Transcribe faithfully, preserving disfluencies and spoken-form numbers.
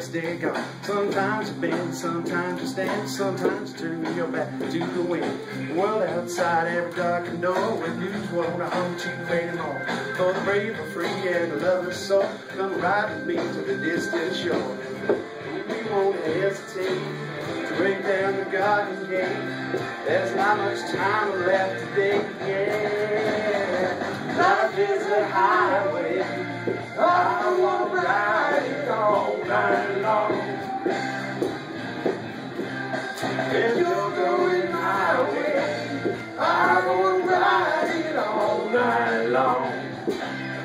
stay gone. Sometimes you bend, sometimes you stand, sometimes you turn your back to the wind. The world outside every darkened door, with you won't haunt you anymore. For the brave are free and the loveless soul, come ride with me to the distant shore. We won't hesitate to break down the garden gate. There's not much time left today, yeah. Life is a highway, I wanna ride it all night long. If you're going my way, I wanna ride it all night long.